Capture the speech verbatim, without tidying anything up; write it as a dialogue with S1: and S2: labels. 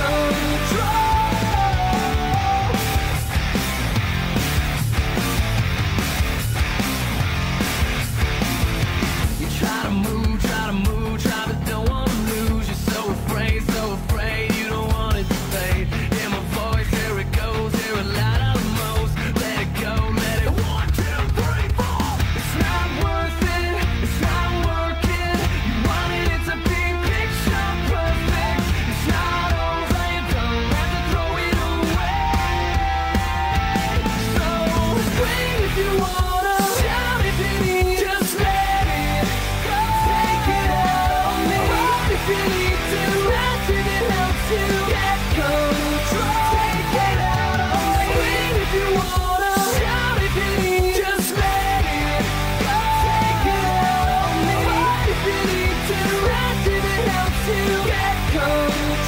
S1: You try to move, try to move, try but don't wanna lose. You're so afraid, so afraid, you don't want it to fade. Hear my voice, here it goes, hear it loud out the most. Let it go, let it one, two, three, four. It's not worth it, it's not working. You wanted it to be picture perfect. It's not over, you don't have to throw it away. So scream if you wanna, shout if you need, just let it go. Take it out on me. Run if you need to, rest if it helps you get control. Take it out on me. Scream if you wanna, shout if you need, just let it go. Take it out on me. Run if you need to, rest if it helps you get control.